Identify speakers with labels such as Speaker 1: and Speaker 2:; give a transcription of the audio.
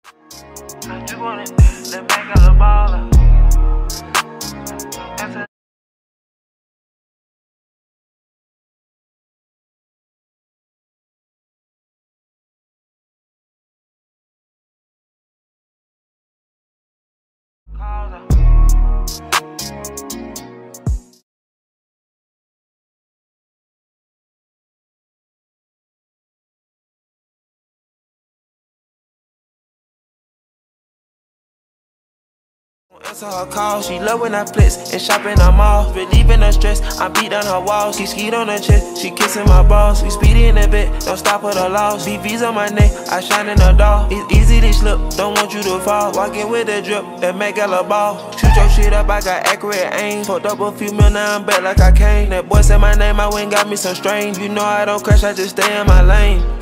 Speaker 1: I just want it, let me get a baller. Answer her call, she love when I flex and shop in the mall. Relieving her stress, I beat down her walls. She skied on her chest, she kissing my balls. We speedy in the bed, don't stop at the loss. BV's on my neck, I shine in the dark. It's easy to slip, don't want you to fall. Walking with the drip, that make a ball. Shoot your shit up, I got accurate aim. Fucked up a few mil, now I'm back like I came. That boy said my name, I went got me some strain. You know I don't crash, I just stay in my lane.